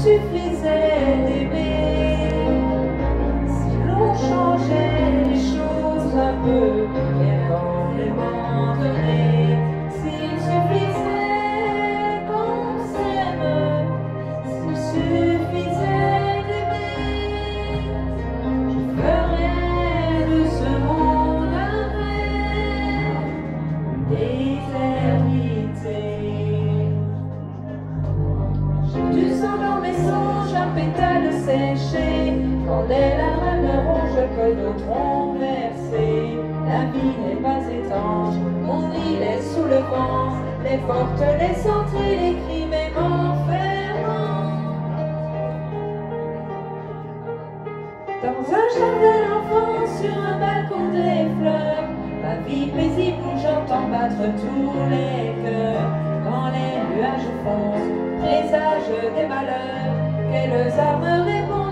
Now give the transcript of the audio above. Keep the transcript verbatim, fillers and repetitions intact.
suffisait d'aimer, si l'on changeait les choses un peu, bien dans les moments donnés, s'il suffisait qu'on s'aime, s'il suffisait d'aimer, je ferais de ce monde un rêve, une éternité. J'ai du sang dans mes songes, un pétale séché, quand des larmes rouges que d'autres ont versé. La vie n'est pas étanche, mon île est sous le vent, les portes, les entrées, les cris, mes m'enfermant. Dans un jardin d'enfants, sur un balcon des fleurs, ma vie paisible où j'entends battre tous les cœurs. Quand les nuages foncent, présage des malheurs, quelles armes répondent?